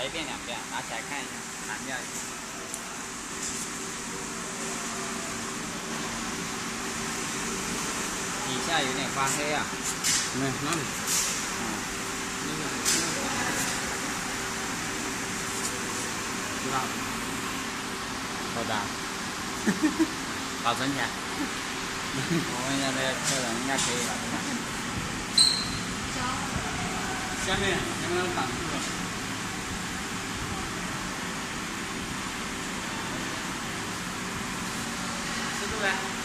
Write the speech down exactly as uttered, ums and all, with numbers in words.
一遍两遍，拿起来看一下，拿掉一下。底下有点发黑啊。 没，那里。 嗯。 那个那个。知道。 好大。保存起来。我问一下这个客人，应该可以了，对吧？ 下面能不能挡住了？ 湿度呢？